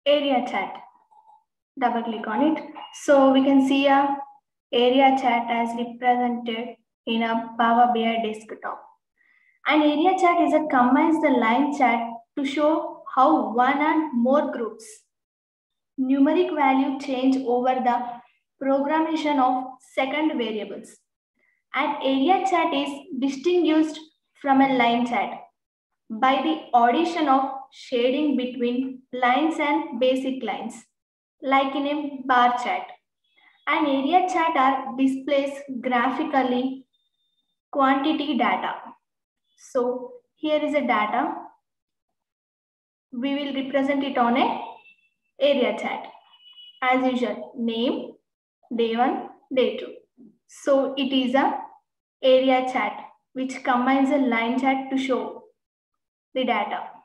area chat. Double click on it. So we can see a area chat as represented in a Power BI desktop. An area chat is a combines the line chat to show how one and more groups numeric value change over the programmation of second variables. An area chat is distinguished from a line chat by the addition of shading between lines and basic lines, like in a bar chart. An area chart displays graphically quantity data. So here is a data. We will represent it on a area chat. As usual, name, day 1, day 2. So it is a area chat which combines a line chat to show the data.